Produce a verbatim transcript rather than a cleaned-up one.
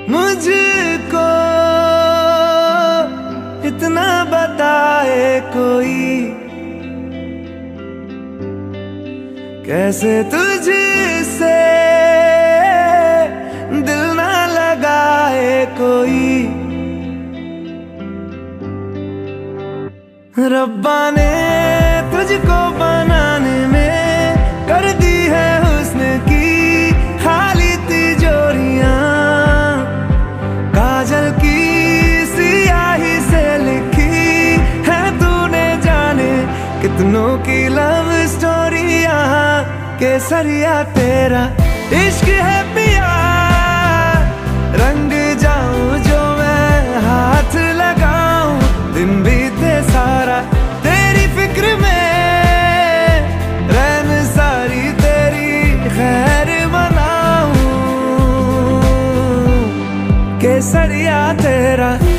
मुझको इतना बताए कोई, कैसे तुझसे दिल ना लगाए कोई। रब्बा ने तुझको बनाने में कर दी है हुस्न की खाली तिजोरियां, काजल की सियाही से लिखी है तूने जाने कितनों की लव स्टोरियां। केसरिया तेरा इश्क है पिया, रंग जाऊं जो मैं हाथ लगाऊं, दिन बीते सारा तेरी फिक्र में, रैन सारी तेरी खैर मनाऊं। केसरिया तेरा